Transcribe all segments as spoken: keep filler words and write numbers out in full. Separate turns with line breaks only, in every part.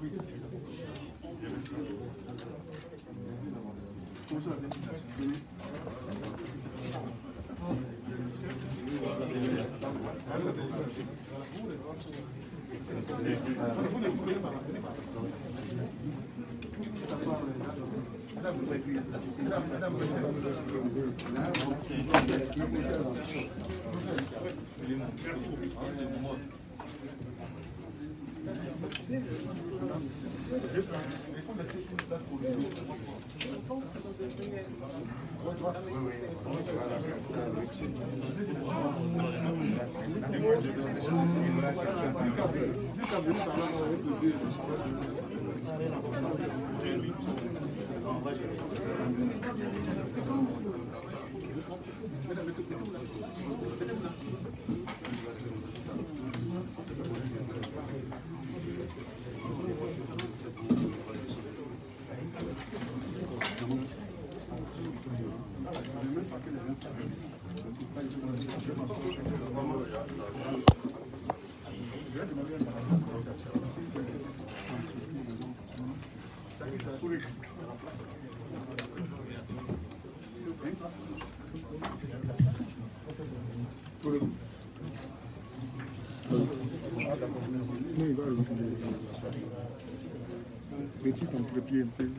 Petit contre-pied un peu.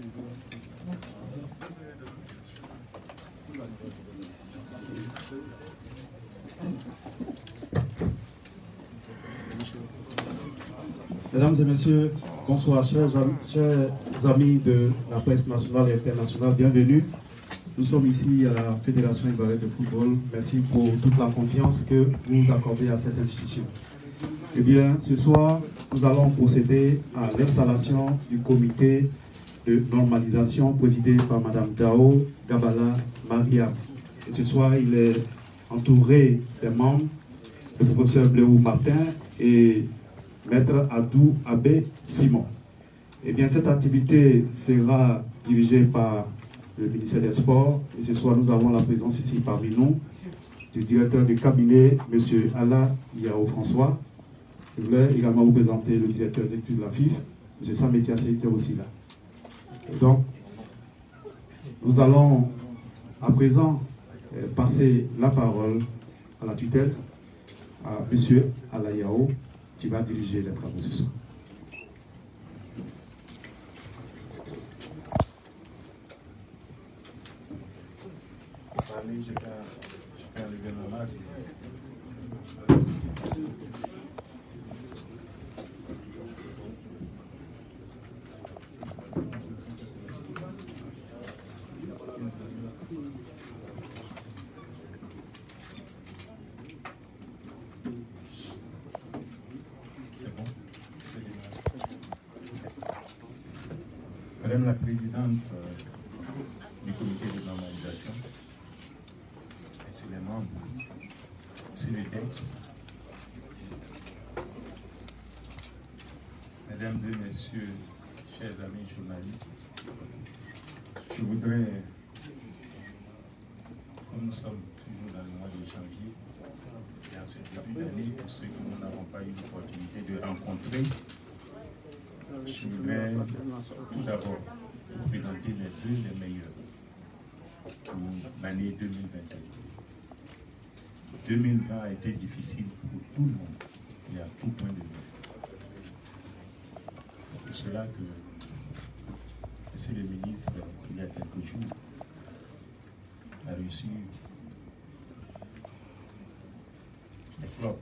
Mesdames et messieurs, bonsoir, chers amis, chers amis de la presse nationale et internationale, bienvenue. Nous sommes ici à la Fédération ivoirienne de football. Merci pour toute la confiance que vous accordez à cette institution. Eh bien, ce soir, nous allons procéder à l'installation du comité de normalisation présidé par Madame Dao Gabala Maria. Et ce soir, il est entouré des membres, le professeur Bléou Martin et Maître Adou Abbé Simon. Eh bien, cette activité sera dirigée par le ministère des Sports. Et ce soir, nous avons la présence ici parmi nous du directeur du cabinet, M. Ala Yao François. Je voulais également vous présenter le directeur des études de la F I F, M. Sametia était aussi là. Donc, nous allons à présent euh, passer la parole à la tutelle, à M. Ala Yao, qui va diriger les travaux ce soir.
Allez, je vais, je vais enlever le masque. Madame la Présidente euh, du comité de normalisation, Messieurs les membres, Monsieur le D E X, Mesdames et Messieurs, chers amis journalistes, je voudrais, comme nous sommes toujours dans le mois de janvier, et en ce début d'année, pour ceux que nous n'avons pas eu l'opportunité de rencontrer, je voudrais tout d'abord vous présenter les vœux les meilleurs pour l'année deux mille vingt et un. deux mille vingt a été difficile pour tout le monde et à tout point de vue. C'est pour cela que, Monsieur le ministre, il y a quelques jours, a reçu les clubs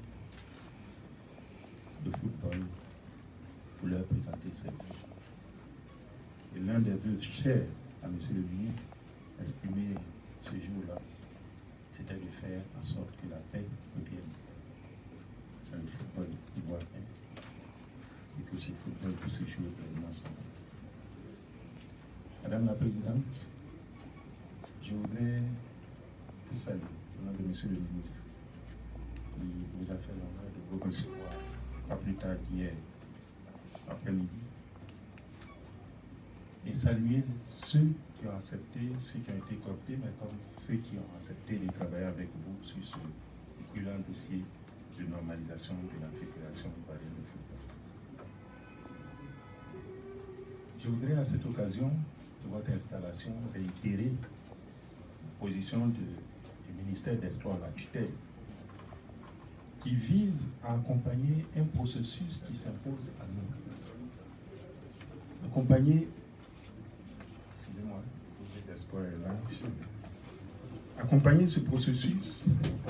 de football pour leur présenter ses vœux. Et l'un des vœux chers à M. le ministre, exprimé ce jour-là, c'était de faire en sorte que la paix revienne dans le football ivoirien et que ce football puisse se jouer pleinement son rôle. Madame la Présidente, je voudrais vous saluer au nom de M. le ministre qui vous a fait l'honneur de vous recevoir pas plus tard qu'hier après-midi, et saluer ceux qui ont accepté, ceux qui ont été cooptés, mais comme ceux qui ont accepté de travailler avec vous sur ce brûlant dossier de normalisation de la Fédération ivoirienne de football. Je voudrais à cette occasion de votre installation réitérer la position de, du ministère des Sports, la tutelle, qui vise à accompagner un processus qui s'impose à nous. Accompagner, excusez-moi, des Sports est là. Accompagner ce processus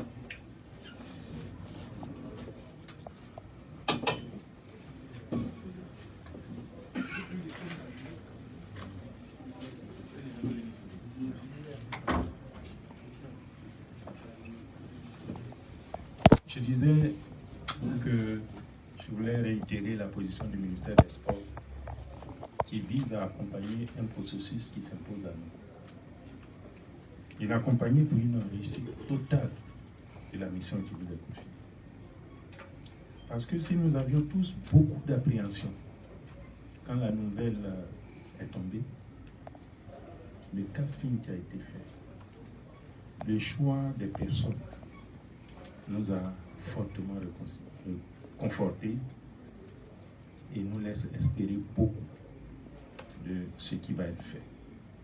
Je disais que je voulais réitérer la position du ministère des Sports qui vise à accompagner un processus qui s'impose à nous. Il est accompagné pour une réussite totale de la mission qui vous est confiée. Parce que si nous avions tous beaucoup d'appréhension quand la nouvelle est tombée, le casting qui a été fait, le choix des personnes nous a fortement confortés et nous laisse espérer beaucoup de ce qui va être fait.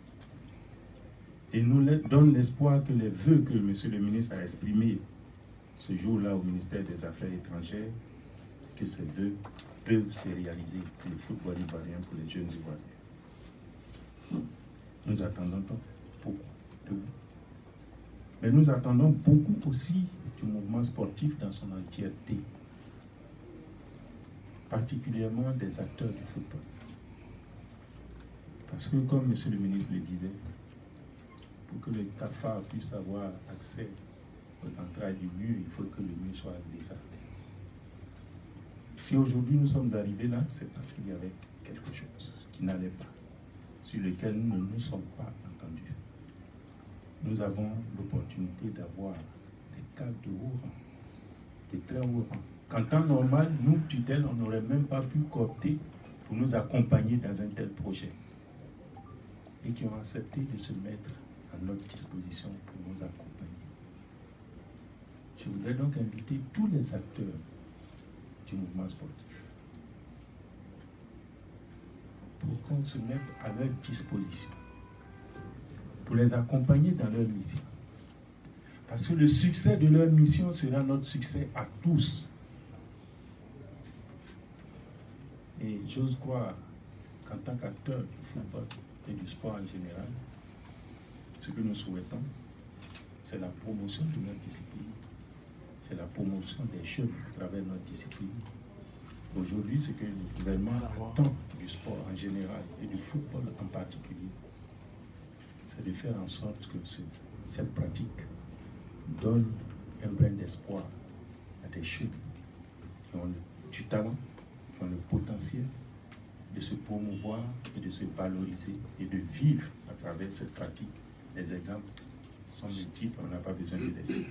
Et nous donne l'espoir que les vœux que M. le ministre a exprimés ce jour-là au ministère des Affaires étrangères, que ces vœux peuvent se réaliser pour le football ivoirien, pour les jeunes Ivoiriens. Nous attendons beaucoup de vous. Mais nous attendons beaucoup aussi du mouvement sportif dans son entièreté, particulièrement des acteurs du football. Parce que, comme M. le ministre le disait, pour que le cafard puisse avoir accès aux entrailles du mur, il faut que le mur soit désarté. Si aujourd'hui nous sommes arrivés là, c'est parce qu'il y avait quelque chose qui n'allait pas, sur lequel nous ne nous sommes pas entendus. Nous avons l'opportunité d'avoir des cadres de haut rang, de très haut rang. Qu'en temps normal, nous, tutelles, on n'aurait même pas pu coopter pour nous accompagner dans un tel projet. Et qui ont accepté de se mettre à notre disposition pour nous accompagner. Je voudrais donc inviter tous les acteurs du mouvement sportif pour qu'on se mette à leur disposition, pour les accompagner dans leur mission. Parce que le succès de leur mission sera notre succès à tous. Et j'ose croire qu'en tant qu'acteur du football et du sport en général, ce que nous souhaitons, c'est la promotion de notre discipline. C'est la promotion des jeunes à travers notre discipline. Aujourd'hui, ce que le gouvernement attend du sport en général et du football en particulier, c'est de faire en sorte que ce, cette pratique donne un brin d'espoir à des jeunes qui ont du talent, qui ont le potentiel de se promouvoir et de se valoriser et de vivre à travers cette pratique. Les exemples sont multiples, on n'a pas besoin de les citer.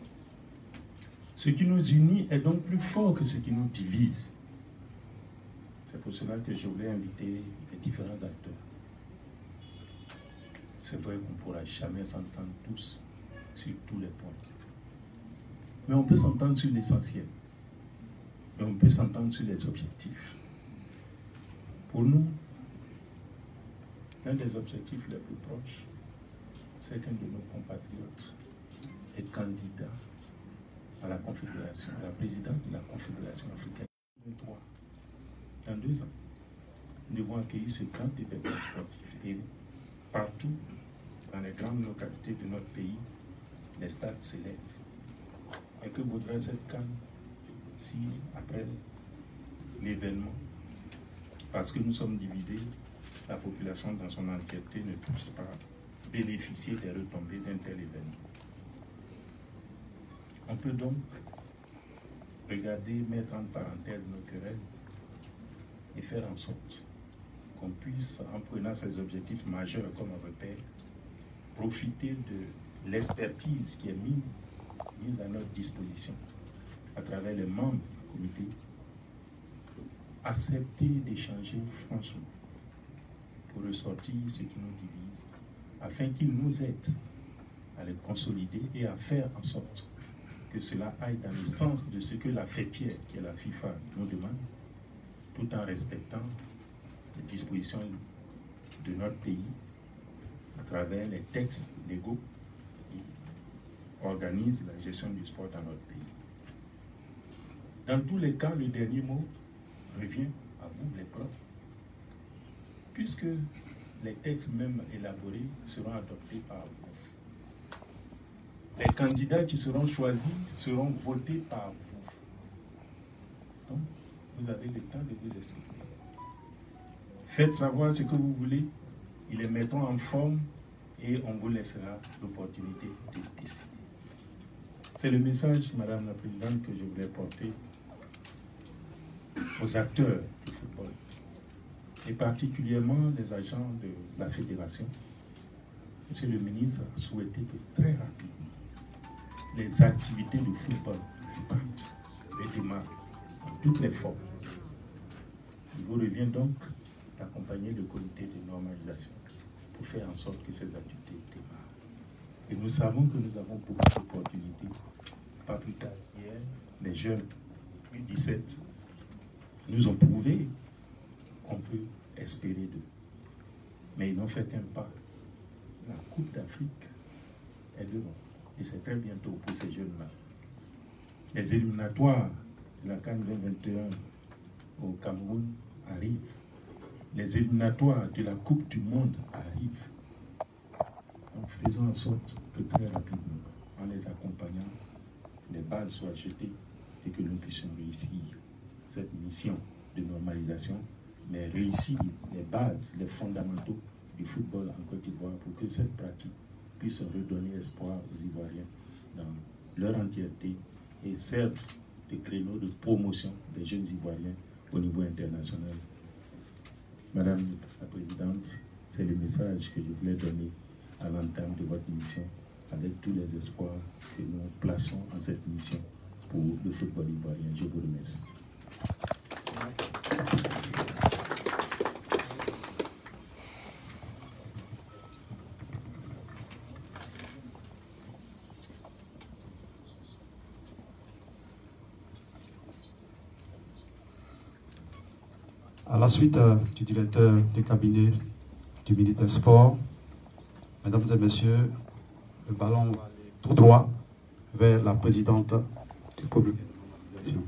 Ce qui nous unit est donc plus fort que ce qui nous divise. C'est pour cela que je voulais inviter les différents acteurs. C'est vrai qu'on ne pourra jamais s'entendre tous sur tous les points. Mais on peut s'entendre sur l'essentiel. Et on peut s'entendre sur les objectifs. Pour nous, l'un des objectifs les plus proches, c'est qu'un de nos compatriotes est candidat à la Confédération, à la présidente de la Confédération africaine. Dans deux ans, nous devons accueillir ce grand événement sportif. Et partout, dans les grandes localités de notre pays, les stades se lèvent. Et que vaudrait cette canne si, après l'événement, parce que nous sommes divisés, la population dans son entièreté ne puisse pas bénéficier des retombées d'un tel événement. On peut donc regarder, mettre en parenthèse nos querelles et faire en sorte qu'on puisse, en prenant ces objectifs majeurs comme repère, profiter de l'expertise qui est mise, mise à notre disposition à travers les membres du comité, accepter d'échanger franchement pour ressortir ce qui nous divise, afin qu'ils nous aident à les consolider et à faire en sorte que cela aille dans le sens de ce que la fêtière, qui est la FIFA, nous demande, tout en respectant les dispositions de notre pays à travers les textes légaux qui organisent la gestion du sport dans notre pays. Dans tous les cas, le dernier mot revient à vous, les profs, puisque les textes même élaborés seront adoptés par vous. Les candidats qui seront choisis seront votés par vous. Donc, vous avez le temps de vous expliquer. Faites savoir ce que vous voulez, ils les mettront en forme et on vous laissera l'opportunité de décider. C'est le message, Madame la Présidente, que je voulais porter aux acteurs du football, et particulièrement les agents de la fédération. Monsieur le ministre a souhaité que très rapidement, les activités du football repartent, redémarrent en toutes les formes. Il vous revient donc d'accompagner le comité de normalisation pour faire en sorte que ces activités démarrent. Et nous savons que nous avons beaucoup d'opportunités. Pas plus tard hier, les jeunes U dix-sept nous ont prouvé qu'on peut espérer d'eux. Mais ils n'ont fait qu'un pas. La Coupe d'Afrique est devant. Et c'est très bientôt pour ces jeunes-là. Les éliminatoires de la CAN deux mille vingt et un au Cameroun arrivent. Les éliminatoires de la Coupe du Monde arrivent. Donc faisons en sorte que très rapidement, en les accompagnant, les bases soient jetées et que nous puissions réussir cette mission de normalisation, mais réussir les bases, les fondamentaux du football en Côte d'Ivoire pour que cette pratique puisse redonner espoir aux Ivoiriens dans leur entièreté et serve de créneau de promotion des jeunes Ivoiriens au niveau international. Madame la Présidente, c'est le message que je voulais donner à l'entame de votre mission, avec tous les espoirs que nous plaçons en cette mission pour le football ivoirien. Je vous remercie.
À la suite euh, du directeur du cabinet du ministère des Sports, mesdames et messieurs, le ballon va aller tout droit vers la présidente du comité de normalisation.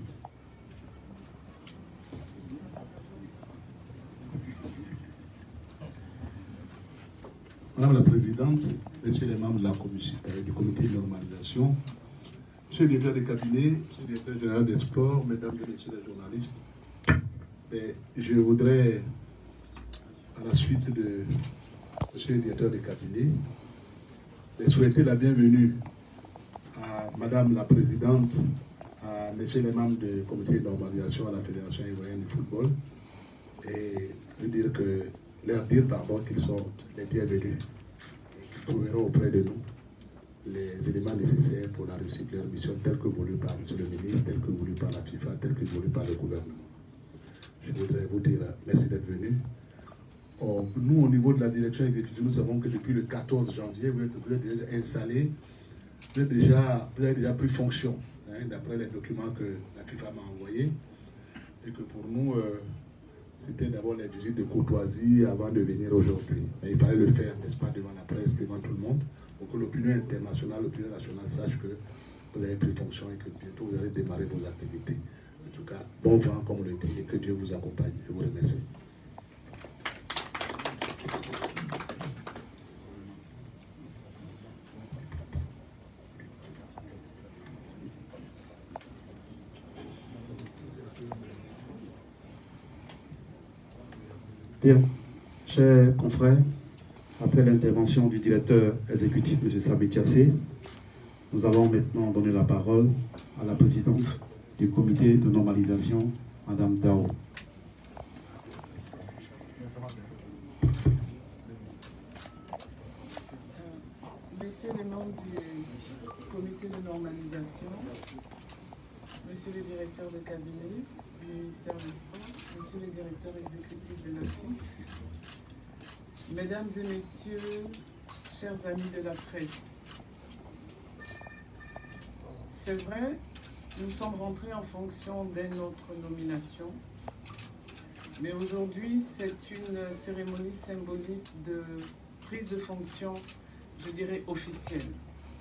Madame la Présidente, messieurs les membres de la commission, euh, du comité de normalisation, monsieur le directeur de cabinet, monsieur le directeur général des sports, mesdames et messieurs les journalistes, et je voudrais, à la suite de monsieur le directeur de cabinet, souhaiter la bienvenue à madame la présidente, à messieurs les membres du comité de normalisation à la Fédération ivoirienne du football, et lui dire que, leur dire pardon qu'ils sont les bienvenus et qu'ils trouveront auprès de nous les éléments nécessaires pour la réussite de leur mission telle que voulue par monsieur le ministre, telle que voulue par la FIFA, telle que voulue par le gouvernement. Je voudrais vous dire merci d'être venu. Oh, nous, au niveau de la direction exécutive, nous savons que depuis le quatorze janvier, vous êtes, vous êtes déjà installé, vous, êtes déjà, vous avez déjà pris fonction, hein, d'après les documents que la FIFA m'a envoyés. Et que pour nous, euh, c'était d'abord les visites de courtoisie avant de venir aujourd'hui. Mais il fallait le faire, n'est-ce pas, devant la presse, devant tout le monde, pour que l'opinion internationale, l'opinion nationale sache que vous avez pris fonction et que bientôt vous allez démarrer vos activités. En tout cas, bon vent, comme on le dit, et que Dieu vous accompagne. Je vous remercie.
Bien, chers confrères, après l'intervention du directeur exécutif, M. Sami Tiassé, nous allons maintenant donner la parole à la présidente du comité de normalisation, Mme Dao.
Messieurs les membres du comité de normalisation, Monsieur le directeur de cabinet du ministère des Sports, Monsieur le directeur exécutif de la F I F, Mesdames et Messieurs, chers amis de la presse, c'est vrai, nous sommes rentrés en fonction de notre nomination, mais aujourd'hui, c'est une cérémonie symbolique de prise de fonction, je dirais, officielle.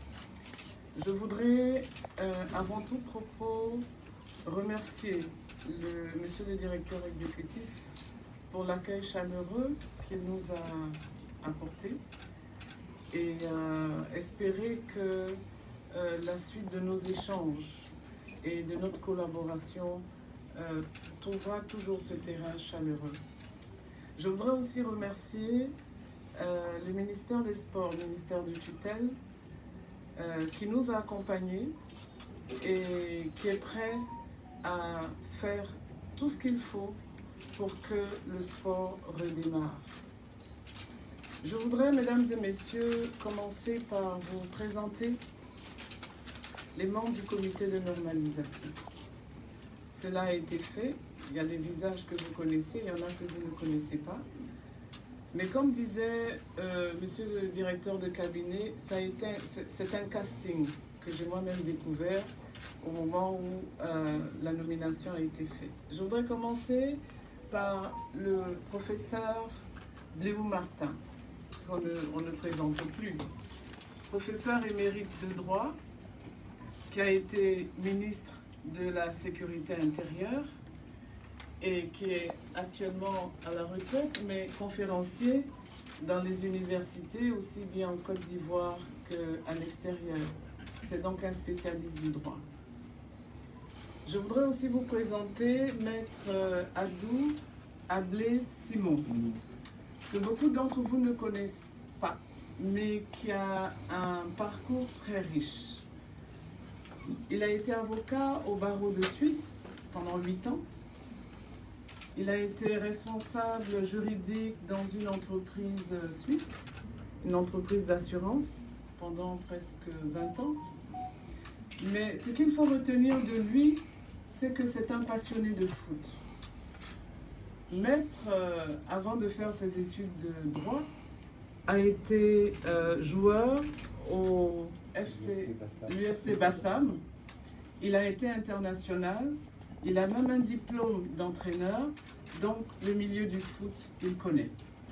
Je voudrais, euh, avant tout propos, remercier le, monsieur le directeur exécutif pour l'accueil chaleureux qu'il nous a apporté et euh, espérer que euh, la suite de nos échanges et de notre collaboration euh, trouvera toujours ce terrain chaleureux. Je voudrais aussi remercier euh, le ministère des Sports, le ministère de tutelle, euh, qui nous a accompagnés et qui est prêt à faire tout ce qu'il faut pour que le sport redémarre. Je voudrais, mesdames et messieurs, commencer par vous présenter les membres du comité de normalisation. Cela a été fait, il y a les visages que vous connaissez, il y en a que vous ne connaissez pas. Mais comme disait euh, monsieur le directeur de cabinet, c'est un casting que j'ai moi-même découvert au moment où euh, la nomination a été faite. Je voudrais commencer par le professeur Léo Martin, qu'on ne, on ne présente plus. Professeur émérite de droit, qui a été ministre de la Sécurité intérieure et qui est actuellement à la retraite, mais conférencier dans les universités, aussi bien en Côte d'Ivoire qu'à l'extérieur. C'est donc un spécialiste du droit. Je voudrais aussi vous présenter Maître Adou Ablé Simon, que beaucoup d'entre vous ne connaissent pas, mais qui a un parcours très riche. Il a été avocat au barreau de Suisse pendant huit ans. Il a été responsable juridique dans une entreprise suisse, une entreprise d'assurance, pendant presque vingt ans. Mais ce qu'il faut retenir de lui, c'est que c'est un passionné de foot. Maître, euh, avant de faire ses études de droit, a été euh, joueur au l'U F C Bassam. Il a été international. Il a même un diplôme d'entraîneur. Donc, le milieu du foot, il connaît.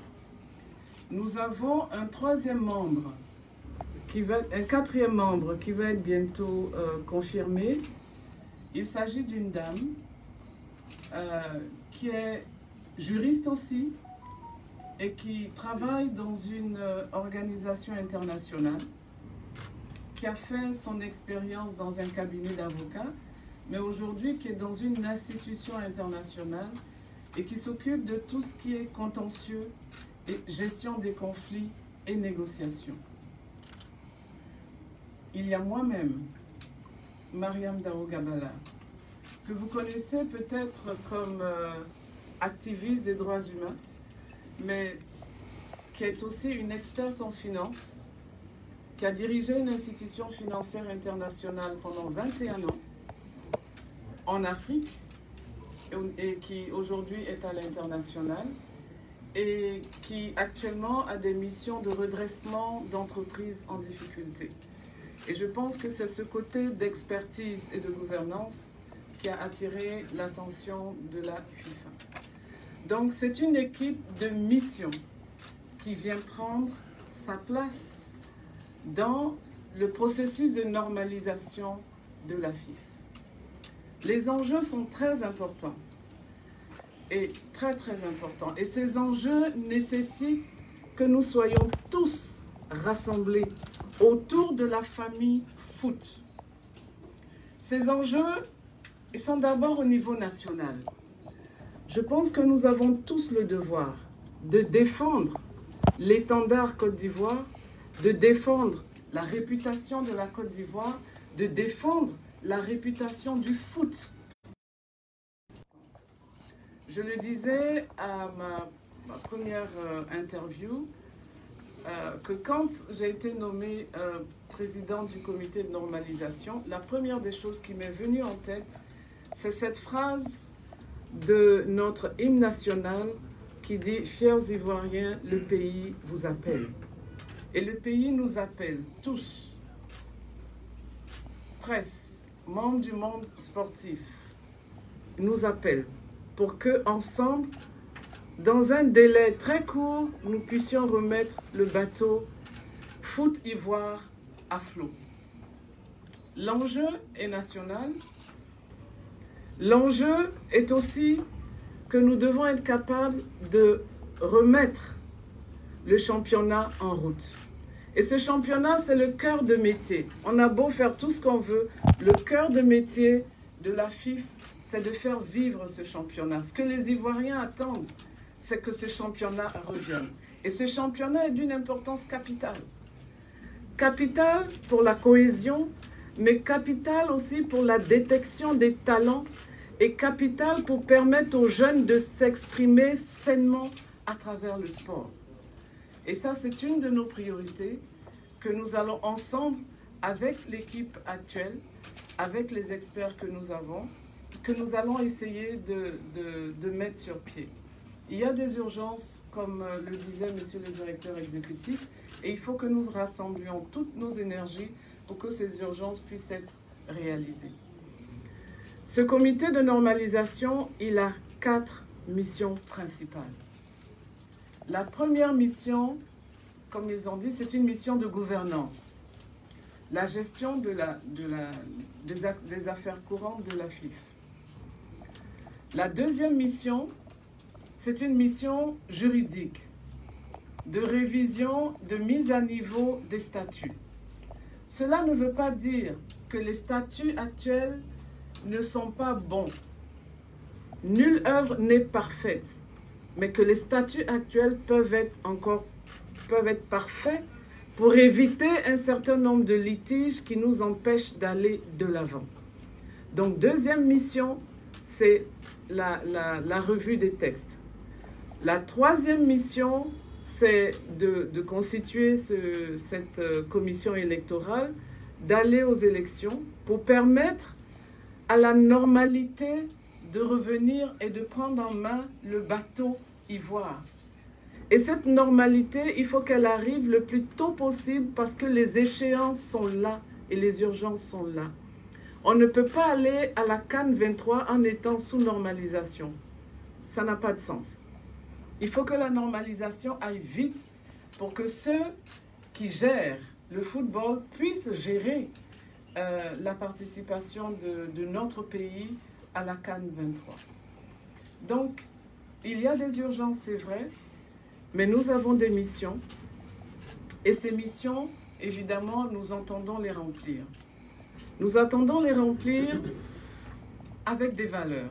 Nous avons un troisième membre, qui va être, un quatrième membre qui va être bientôt euh, confirmé. Il s'agit d'une dame euh, qui est juriste aussi et qui travaille dans une euh, organisation internationale, qui a fait son expérience dans un cabinet d'avocats, mais aujourd'hui qui est dans une institution internationale et qui s'occupe de tout ce qui est contentieux et gestion des conflits et négociations. Il y a moi-même, Mariam Dao Gabala, que vous connaissez peut-être comme euh, activiste des droits humains, mais qui est aussi une experte en finance, qui a dirigé une institution financière internationale pendant vingt et un ans en Afrique et qui aujourd'hui est à l'international et qui actuellement a des missions de redressement d'entreprises en difficulté. Et je pense que c'est ce côté d'expertise et de gouvernance qui a attiré l'attention de la FIFA. Donc c'est une équipe de mission qui vient prendre sa place dans le processus de normalisation de la FIFA. Les enjeux sont très importants et très très importants. Et ces enjeux nécessitent que nous soyons tous rassemblés autour de la famille foot. Ces enjeux ils sont d'abord au niveau national. Je pense que nous avons tous le devoir de défendre l'étendard Côte d'Ivoire, de défendre la réputation de la Côte d'Ivoire, de défendre la réputation du foot. Je le disais à ma, ma première euh, interview, euh, que quand j'ai été nommée euh, présidente du comité de normalisation, la première des choses qui m'est venue en tête, c'est cette phrase de notre hymne national qui dit « Fiers Ivoiriens, le pays vous appelle ». Et le pays nous appelle tous, presse, membres du monde sportif, nous appelle pour que ensemble dans un délai très court, nous puissions remettre le bateau Foot Ivoire à flot. L'enjeu est national. L'enjeu est aussi que nous devons être capables de remettre le championnat en route. Et ce championnat, c'est le cœur de métier. On a beau faire tout ce qu'on veut, le cœur de métier de la F I F, c'est de faire vivre ce championnat. Ce que les Ivoiriens attendent, c'est que ce championnat revienne. Et ce championnat est d'une importance capitale. Capitale pour la cohésion, mais capitale aussi pour la détection des talents et capitale pour permettre aux jeunes de s'exprimer sainement à travers le sport. Et ça, c'est une de nos priorités que nous allons ensemble, avec l'équipe actuelle, avec les experts que nous avons, que nous allons essayer de, de, de mettre sur pied. Il y a des urgences, comme le disait Monsieur le directeur exécutif, et il faut que nous rassemblions toutes nos énergies pour que ces urgences puissent être réalisées. Ce comité de normalisation, il a quatre missions principales. La première mission, comme ils ont dit, c'est une mission de gouvernance. La gestion de la, de la, des, des affaires courantes de la F I F. La deuxième mission, c'est une mission juridique, de révision, de mise à niveau des statuts. Cela ne veut pas dire que les statuts actuels ne sont pas bons. Nulle œuvre n'est parfaite, mais que les statuts actuels peuvent être encore peuvent être parfaits pour éviter un certain nombre de litiges qui nous empêchent d'aller de l'avant. Donc, deuxième mission, c'est la, la, la revue des textes. La troisième mission, c'est de, de constituer ce, cette commission électorale, d'aller aux élections pour permettre à la normalité de revenir et de prendre en main le bateau ivoire. Et cette normalité, il faut qu'elle arrive le plus tôt possible parce que les échéances sont là et les urgences sont là. On ne peut pas aller à la CAN vingt-trois en étant sous normalisation. Ça n'a pas de sens. Il faut que la normalisation aille vite pour que ceux qui gèrent le football puissent gérer euh, la participation de, de notre pays à la CAN vingt-trois. Donc, il y a des urgences, c'est vrai, mais nous avons des missions. Et ces missions, évidemment, nous entendons les remplir. Nous attendons les remplir avec des valeurs.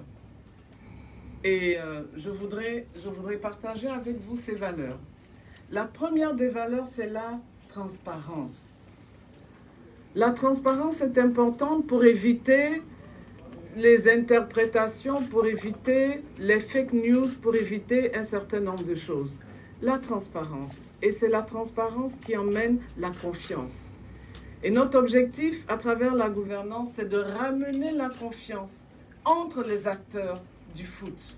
Et euh, je voudrais, je voudrais partager avec vous ces valeurs. La première des valeurs, c'est la transparence. La transparence est importante pour éviter les interprétations, pour éviter les fake news, pour éviter un certain nombre de choses. La transparence. Et c'est la transparence qui emmène la confiance. Et notre objectif, à travers la gouvernance, c'est de ramener la confiance entre les acteurs du foot.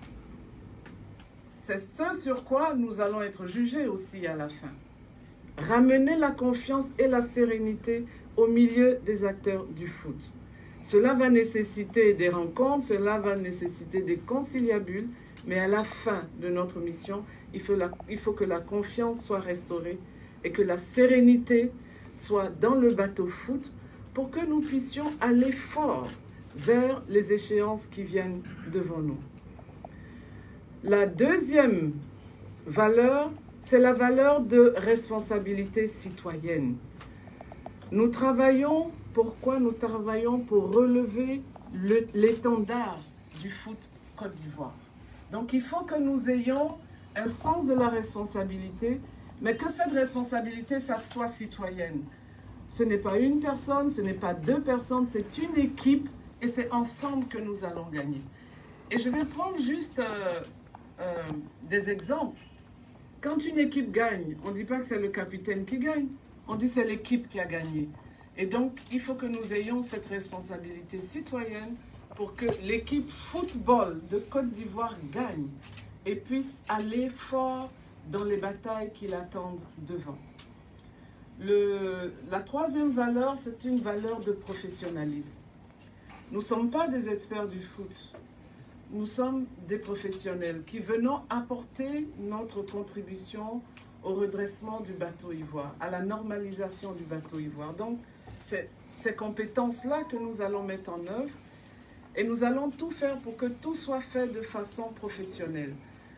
C'est ce sur quoi nous allons être jugés aussi à la fin. Ramener la confiance et la sérénité au milieu des acteurs du foot. Cela va nécessiter des rencontres, cela va nécessiter des conciliabules, mais à la fin de notre mission, il faut, la, il faut que la confiance soit restaurée et que la sérénité soit dans le bateau foot pour que nous puissions aller fort vers les échéances qui viennent devant nous. La deuxième valeur, c'est la valeur de responsabilité citoyenne. Nous travaillons, pourquoi nous travaillons pour relever l'étendard du foot Côte d'Ivoire. Donc il faut que nous ayons un sens de la responsabilité, mais que cette responsabilité, ça soit citoyenne. Ce n'est pas une personne, ce n'est pas deux personnes, c'est une équipe et c'est ensemble que nous allons gagner. Et je vais prendre juste euh, euh, des exemples. Quand une équipe gagne, on ne dit pas que c'est le capitaine qui gagne, on dit que c'est l'équipe qui a gagné. Et donc, il faut que nous ayons cette responsabilité citoyenne pour que l'équipe football de Côte d'Ivoire gagne et puisse aller fort dans les batailles qui l'attendent devant. Le, la troisième valeur, c'est une valeur de professionnalisme. Nous ne sommes pas des experts du foot. nous sommes des professionnels qui venons apporter notre contribution au redressement du bateau ivoire, à la normalisation du bateau ivoire. Donc, c'est ces compétences-là que nous allons mettre en œuvre et nous allons tout faire pour que tout soit fait de façon professionnelle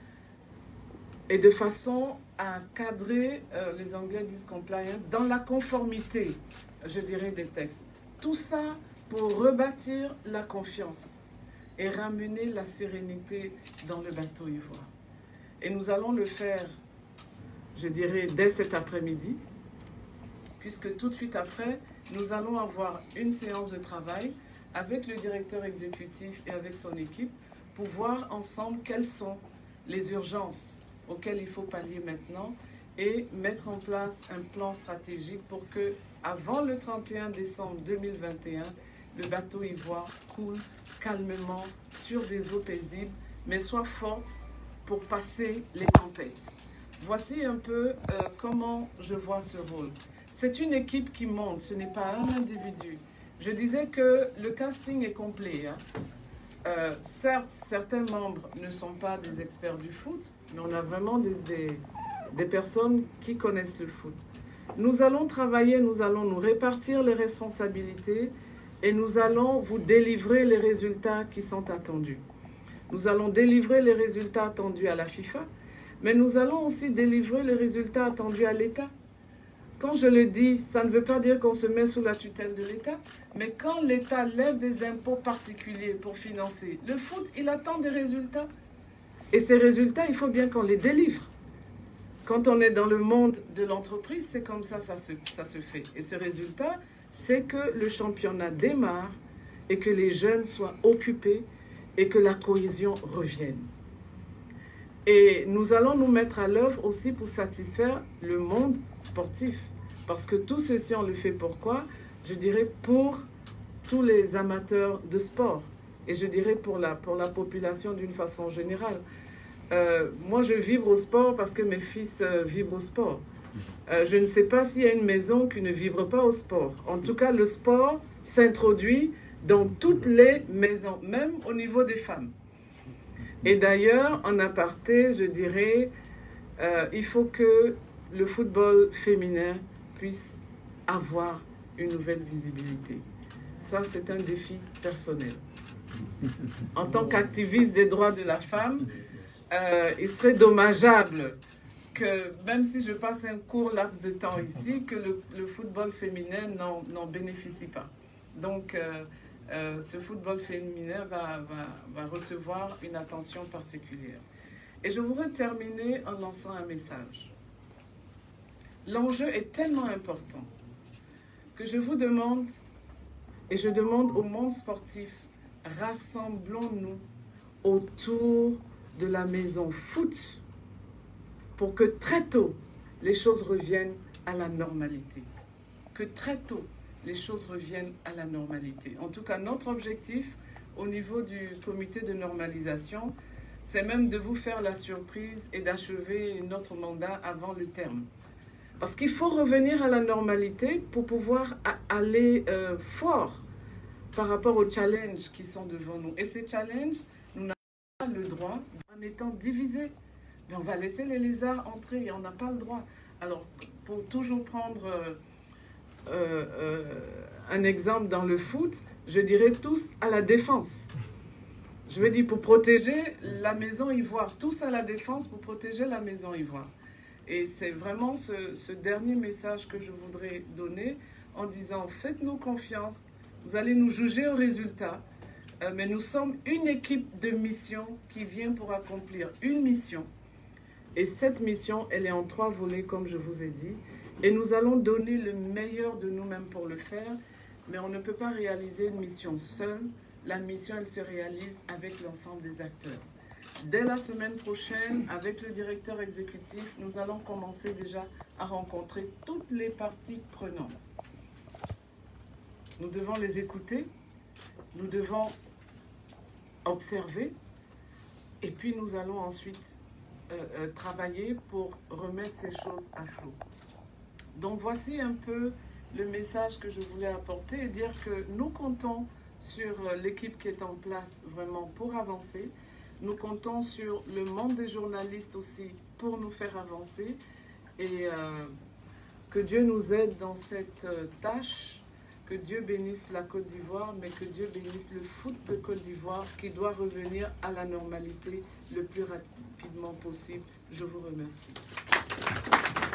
et de façon à cadrer, euh, les Anglais disent compliance, dans la conformité, je dirais, des textes. Tout ça pour rebâtir la confiance et ramener la sérénité dans le bateau ivoire. Et nous allons le faire, je dirais, dès cet après-midi, puisque tout de suite après, nous allons avoir une séance de travail avec le directeur exécutif et avec son équipe pour voir ensemble quelles sont les urgences auxquelles il faut pallier maintenant et mettre en place un plan stratégique pour que, avant le trente et un décembre deux mille vingt et un, le bateau ivoire coule calmement sur des eaux paisibles, mais soit forte pour passer les tempêtes. Voici un peu euh, comment je vois ce rôle. C'est une équipe qui monte, ce n'est pas un individu. Je disais que le casting est complet. Hein. Euh, certes, certains membres ne sont pas des experts du foot, mais on a vraiment des, des, des personnes qui connaissent le foot. Nous allons travailler, nous allons nous répartir les responsabilités et nous allons vous délivrer les résultats qui sont attendus. Nous allons délivrer les résultats attendus à la FIFA, mais nous allons aussi délivrer les résultats attendus à l'État. Quand je le dis, ça ne veut pas dire qu'on se met sous la tutelle de l'État, mais quand l'État lève des impôts particuliers pour financer le foot, il attend des résultats. Et ces résultats, il faut bien qu'on les délivre. Quand on est dans le monde de l'entreprise, c'est comme ça, ça se, ça se fait. Et ce résultat, c'est que le championnat démarre et que les jeunes soient occupés et que la cohésion revienne. Et nous allons nous mettre à l'œuvre aussi pour satisfaire le monde sportif. Parce que tout ceci, on le fait pourquoi? Je dirais pour tous les amateurs de sport. Et je dirais pour la, pour la population d'une façon générale. Euh, moi, je vibre au sport parce que mes fils euh, vibrent au sport. Euh, je ne sais pas s'il y a une maison qui ne vibre pas au sport. En tout cas, le sport s'introduit dans toutes les maisons, même au niveau des femmes. Et d'ailleurs, en aparté, je dirais, euh, il faut que le football féminin puisse avoir une nouvelle visibilité. Ça, c'est un défi personnel. En tant qu'activiste des droits de la femme, euh, il serait dommageable que, même si je passe un court laps de temps ici, que le, le football féminin n'en bénéficie pas. Donc, euh, Euh, ce football féminin va, va, va recevoir une attention particulière. Et je voudrais terminer en lançant un message. L'enjeu est tellement important que je vous demande, et je demande au monde sportif, rassemblons-nous autour de la maison foot pour que très tôt, les choses reviennent à la normalité. Que très tôt, les choses reviennent à la normalité. En tout cas, notre objectif au niveau du comité de normalisation, c'est même de vous faire la surprise et d'achever notre mandat avant le terme. Parce qu'il faut revenir à la normalité pour pouvoir aller euh, fort par rapport aux challenges qui sont devant nous. Et ces challenges, nous n'avons pas le droit, en étant divisés. Mais on va laisser les lézards entrer et on n'a pas le droit. Alors, pour toujours prendre... Euh, Euh, euh, un exemple dans le foot, je dirais tous à la défense. Je veux dire pour protéger la maison ivoire, tous à la défense pour protéger la maison ivoire. Et c'est vraiment ce, ce dernier message que je voudrais donner en disant faites-nous confiance, vous allez nous juger au résultat, euh, mais nous sommes une équipe de mission qui vient pour accomplir une mission. Et cette mission, elle est en trois volets comme je vous ai dit. Et nous allons donner le meilleur de nous-mêmes pour le faire, mais on ne peut pas réaliser une mission seule. La mission, elle se réalise avec l'ensemble des acteurs. Dès la semaine prochaine, avec le directeur exécutif, nous allons commencer déjà à rencontrer toutes les parties prenantes. Nous devons les écouter, nous devons observer, et puis nous allons ensuite euh, euh, travailler pour remettre ces choses à flot. Donc voici un peu le message que je voulais apporter et dire que nous comptons sur l'équipe qui est en place vraiment pour avancer. Nous comptons sur le monde des journalistes aussi pour nous faire avancer. Et euh, que Dieu nous aide dans cette euh, tâche, que Dieu bénisse la Côte d'Ivoire, mais que Dieu bénisse le foot de Côte d'Ivoire qui doit revenir à la normalité le plus rapidement possible. Je vous remercie.